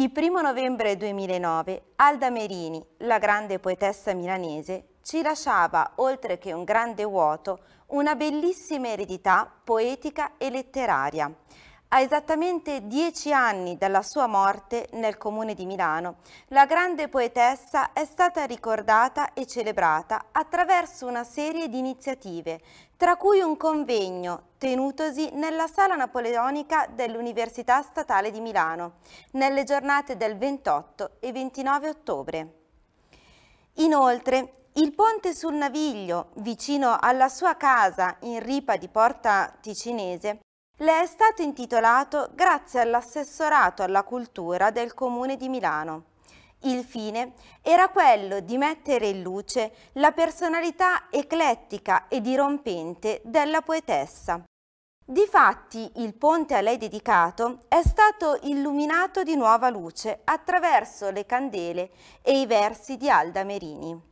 Il 1° novembre 2009 Alda Merini, la grande poetessa milanese, ci lasciava, oltre che un grande vuoto, una bellissima eredità poetica e letteraria. A esattamente 10 anni dalla sua morte nel comune di Milano, la grande poetessa è stata ricordata e celebrata attraverso una serie di iniziative, tra cui un convegno tenutosi nella Sala Napoleonica dell'Università Statale di Milano, nelle giornate del 28 e 29 ottobre. Inoltre, il ponte sul Naviglio, vicino alla sua casa in ripa di Porta Ticinese, le è stato intitolato grazie all'assessorato alla cultura del Comune di Milano. Il fine era quello di mettere in luce la personalità eclettica e dirompente della poetessa. Difatti, il ponte a lei dedicato è stato illuminato di nuova luce attraverso le candele e i versi di Alda Merini.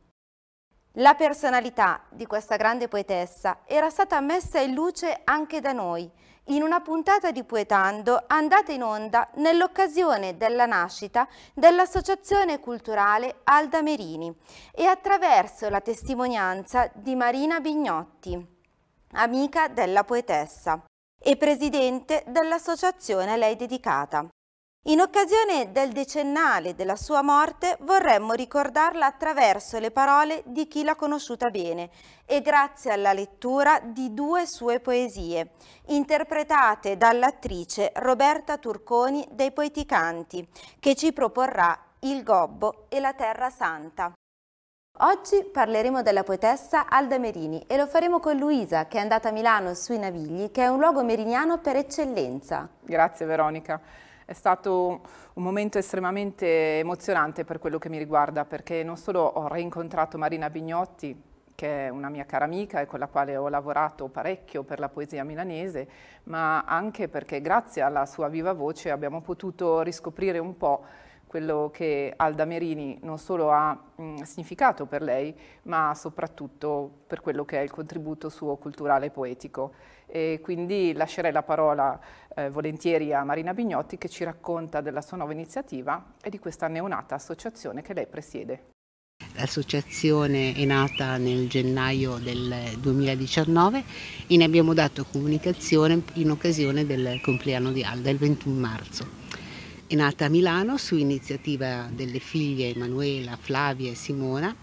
La personalità di questa grande poetessa era stata messa in luce anche da noi, in una puntata di Poetando andata in onda nell'occasione della nascita dell'Associazione Culturale Alda Merini e attraverso la testimonianza di Marina Bignotti, amica della poetessa e presidente dell'associazione a lei dedicata. In occasione del decennale della sua morte vorremmo ricordarla attraverso le parole di chi l'ha conosciuta bene e grazie alla lettura di 2 sue poesie, interpretate dall'attrice Roberta Turconi dei Poeticanti, che ci proporrà Il Gobbo e la Terra Santa. Oggi parleremo della poetessa Alda Merini e lo faremo con Luisa, che è andata a Milano sui Navigli, che è un luogo meriniano per eccellenza. Grazie Veronica. È stato un momento estremamente emozionante per quello che mi riguarda, perché non solo ho rincontrato Marina Bignotti, che è una mia cara amica e con la quale ho lavorato parecchio per la poesia milanese, ma anche perché grazie alla sua viva voce abbiamo potuto riscoprire un po' quello che Alda Merini non solo ha significato per lei, ma soprattutto per quello che è il contributo suo culturale e poetico. E quindi lascerei la parola volentieri a Marina Bignotti, che ci racconta della sua nuova iniziativa e di questa neonata associazione che lei presiede. L'associazione è nata nel gennaio del 2019 e ne abbiamo dato comunicazione in occasione del compleanno di Alda, il 21 marzo. È nata a Milano su iniziativa delle figlie Emanuela, Flavia e Simona.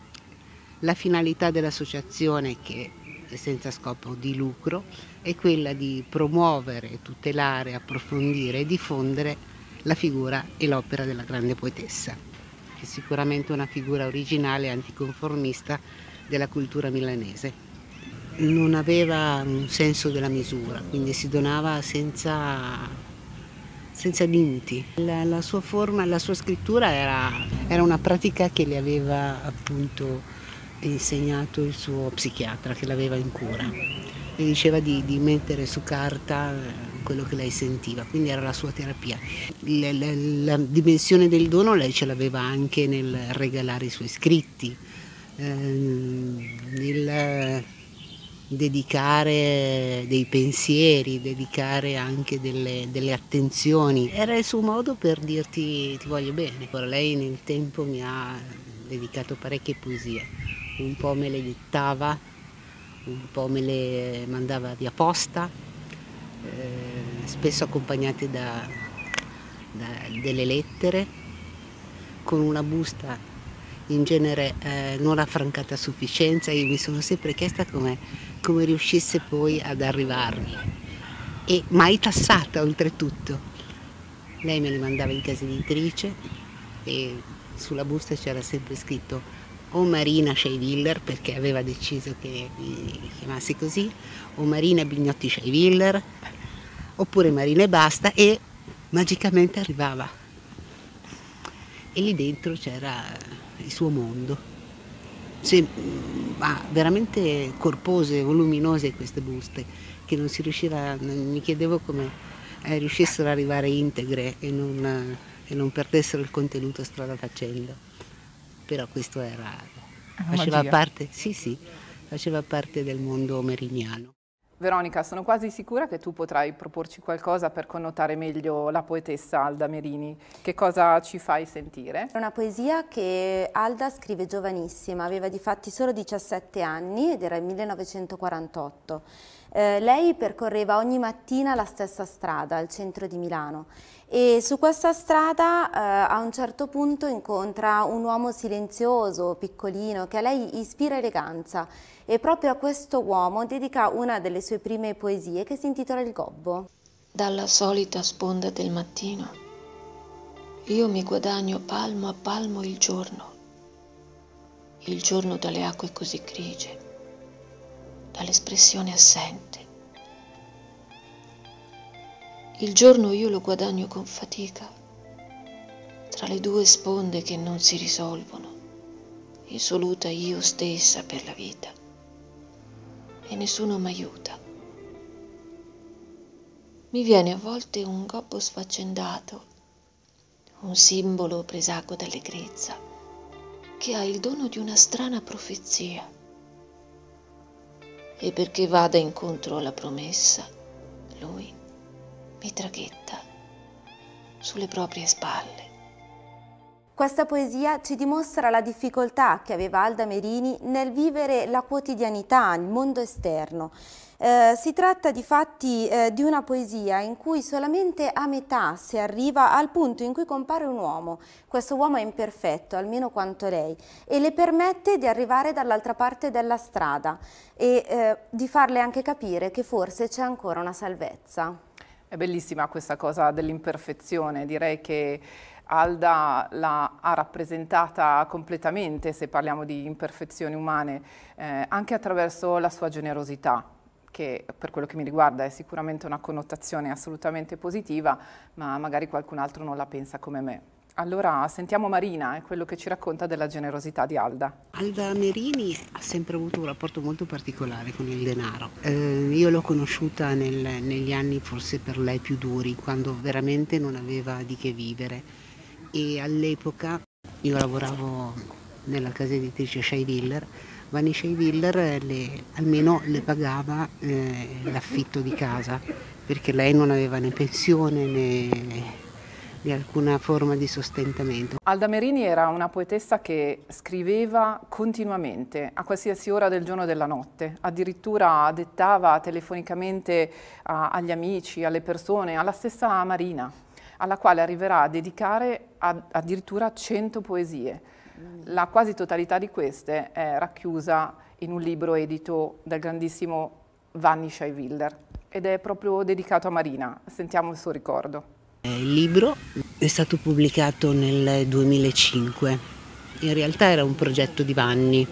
La finalità dell'associazione, che è senza scopo di lucro, è quella di promuovere, tutelare, approfondire e diffondere la figura e l'opera della grande poetessa, che è sicuramente una figura originale e anticonformista della cultura milanese. Non aveva un senso della misura, quindi si donava senza limiti. La sua forma, la sua scrittura era una pratica che le aveva appunto insegnato il suo psichiatra, che l'aveva in cura. Le diceva di mettere su carta quello che lei sentiva, quindi era la sua terapia. La dimensione del dono lei ce l'aveva anche nel regalare i suoi scritti, nel dedicare dei pensieri, dedicare anche delle attenzioni. Era il suo modo per dirti ti voglio bene. Ora lei nel tempo mi ha dedicato parecchie poesie, un po' me le dittava, un po' me le mandava via posta, spesso accompagnate da delle lettere, con una busta in genere non affrancata a sufficienza. Io mi sono sempre chiesta come riuscisse poi ad arrivarmi, e mai tassata oltretutto. Lei me li mandava in casa editrice e sulla busta c'era sempre scritto o Marina Scheiviller, perché aveva deciso che mi chiamassi così, o Marina Bignotti Scheiviller, oppure Marina e basta, e magicamente arrivava. E lì dentro c'era il suo mondo. Veramente corpose, voluminose queste buste, che non si riusciva, mi chiedevo come riuscissero ad arrivare integre e non perdessero il contenuto strada facendo. Però questo faceva parte, faceva parte del mondo meriniano. Veronica, sono quasi sicura che tu potrai proporci qualcosa per connotare meglio la poetessa Alda Merini. Che cosa ci fai sentire? È una poesia che Alda scrive giovanissima, aveva difatti solo 17 anni ed era il 1948. Lei percorreva ogni mattina la stessa strada al centro di Milano e su questa strada a un certo punto incontra un uomo silenzioso, piccolino, che a lei ispira eleganza e proprio a questo uomo dedica una delle sue prime poesie che si intitola Il Gobbo. Dalla solita sponda del mattino io mi guadagno palmo a palmo il giorno dalle acque così grigie, dall'espressione assente. Il giorno io lo guadagno con fatica, tra le due sponde che non si risolvono, insoluta io stessa per la vita, e nessuno m'aiuta. Mi viene a volte un gobbo sfaccendato, un simbolo presacco d'allegrezza, che ha il dono di una strana profezia. E perché vada incontro alla promessa, lui mi traghetta sulle proprie spalle. Questa poesia ci dimostra la difficoltà che aveva Alda Merini nel vivere la quotidianità, il mondo esterno. Si tratta di fatti di una poesia in cui solamente a metà si arriva al punto in cui compare un uomo. Questo uomo è imperfetto, almeno quanto lei, e le permette di arrivare dall'altra parte della strada e di farle anche capire che forse c'è ancora una salvezza. È bellissima questa cosa dell'imperfezione, direi che Alda ha rappresentata completamente, se parliamo di imperfezioni umane, anche attraverso la sua generosità, che per quello che mi riguarda è sicuramente una connotazione assolutamente positiva, ma magari qualcun altro non la pensa come me. Allora sentiamo Marina, è quello che ci racconta della generosità di Alda. Alda Merini ha sempre avuto un rapporto molto particolare con il denaro. Io l'ho conosciuta negli anni forse per lei più duri, quando veramente non aveva di che vivere. E all'epoca io lavoravo nella casa editrice Scheiviller. Vanni Scheiviller almeno le pagava l'affitto di casa, perché lei non aveva né pensione né alcuna forma di sostentamento. Alda Merini era una poetessa che scriveva continuamente, a qualsiasi ora del giorno e della notte, addirittura dettava telefonicamente agli amici, alle persone, alla stessa Marina, alla quale arriverà a dedicare addirittura 100 poesie. La quasi totalità di queste è racchiusa in un libro edito dal grandissimo Vanni Scheiviller ed è proprio dedicato a Marina. Sentiamo il suo ricordo. Il libro è stato pubblicato nel 2005. In realtà era un progetto di Vanni,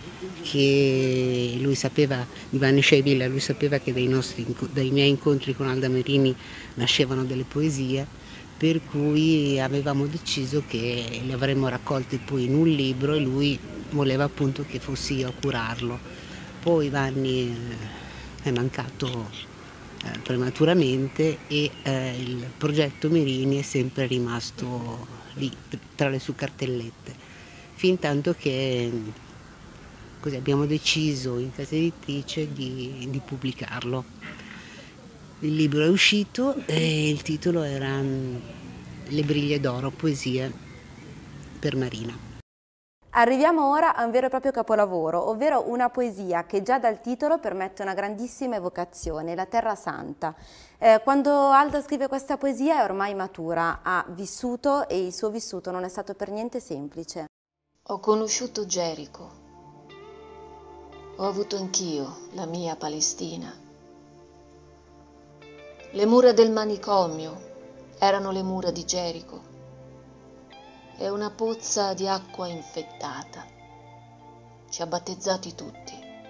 che lui sapeva, di Vanni Scheiviller, lui sapeva che dai miei incontri con Alda Merini nascevano delle poesie, per cui avevamo deciso che le avremmo raccolte poi in un libro e lui voleva appunto che fossi io a curarlo. Poi Vanni è mancato prematuramente e il progetto Merini è sempre rimasto lì tra le sue cartellette, fin tanto che così abbiamo deciso in casa editrice di pubblicarlo. Il libro è uscito e il titolo era Le briglie d'oro, poesie per Marina. Arriviamo ora a un vero e proprio capolavoro, ovvero una poesia che già dal titolo permette una grandissima evocazione, La Terra Santa. Quando Alda scrive questa poesia è ormai matura, ha vissuto e il suo vissuto non è stato per niente semplice. Ho conosciuto Gerico, ho avuto anch'io la mia Palestina. Le mura del manicomio erano le mura di Gerico. È una pozza di acqua infettata. Ci ha battezzati tutti.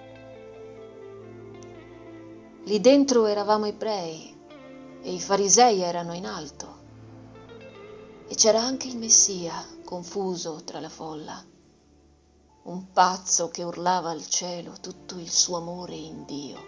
Lì dentro eravamo ebrei e i farisei erano in alto. E c'era anche il Messia, confuso tra la folla. Un pazzo che urlava al cielo tutto il suo amore in Dio.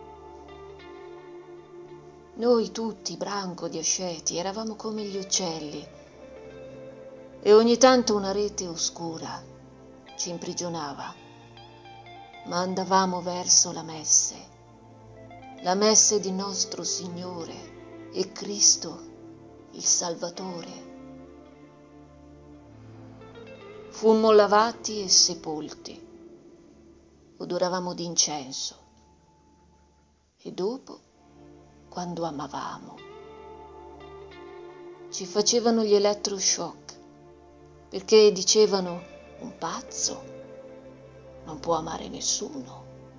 Noi tutti, branco di asceti, eravamo come gli uccelli e ogni tanto una rete oscura ci imprigionava, ma andavamo verso la messe, la messe di nostro Signore e Cristo, il Salvatore. Fummo lavati e sepolti, odoravamo d'incenso e dopo, quando amavamo, ci facevano gli elettroshock perché dicevano: un pazzo non può amare nessuno.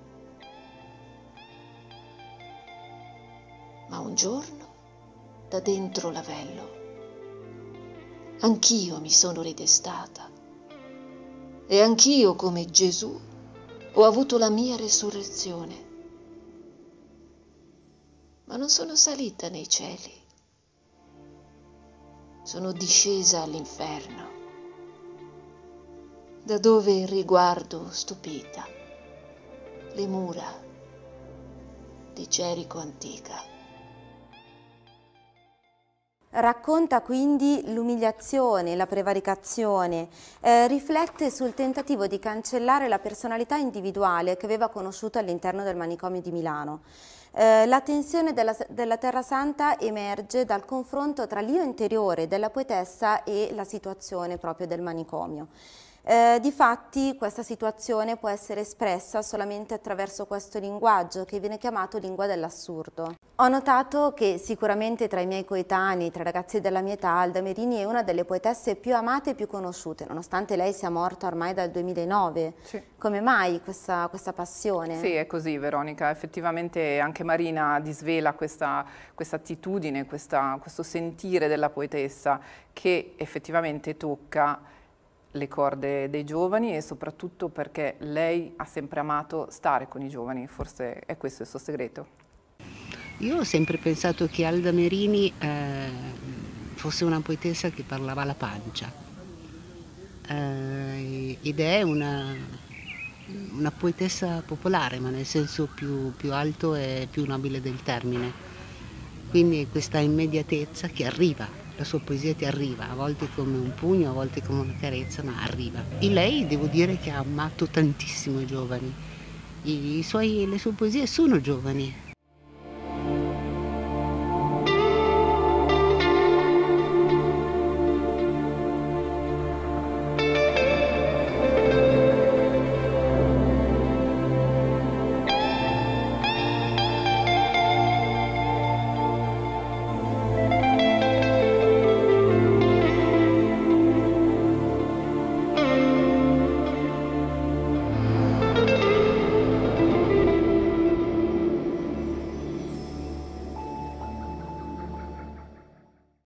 Ma un giorno, da dentro l'avello, anch'io mi sono ridestata e anch'io, come Gesù, ho avuto la mia resurrezione. Ma non sono salita nei cieli, sono discesa all'inferno, da dove riguardo stupita le mura di Gerico antica. Racconta quindi l'umiliazione, la prevaricazione, riflette sul tentativo di cancellare la personalità individuale che aveva conosciuto all'interno del manicomio di Milano. La tensione della Terra Santa emerge dal confronto tra l'io interiore della poetessa e la situazione proprio del manicomio. Difatti questa situazione può essere espressa solamente attraverso questo linguaggio che viene chiamato lingua dell'assurdo. Ho notato che sicuramente tra i miei coetanei, tra i ragazzi della mia età, Alda Merini è una delle poetesse più amate e più conosciute, nonostante lei sia morta ormai dal 2009. Sì. Come mai questa passione? Sì, è così, Veronica. Effettivamente anche Marina disvela questa attitudine, questo sentire della poetessa che effettivamente tocca le corde dei giovani e soprattutto perché lei ha sempre amato stare con i giovani, forse è questo il suo segreto. Io ho sempre pensato che Alda Merini fosse una poetessa che parlava alla pancia ed è una poetessa popolare, ma nel senso più alto e più nobile del termine. Quindi questa immediatezza che arriva. La sua poesia ti arriva, a volte come un pugno, a volte come una carezza, ma arriva. E lei, devo dire che ha amato tantissimo i giovani. Le sue poesie sono giovani,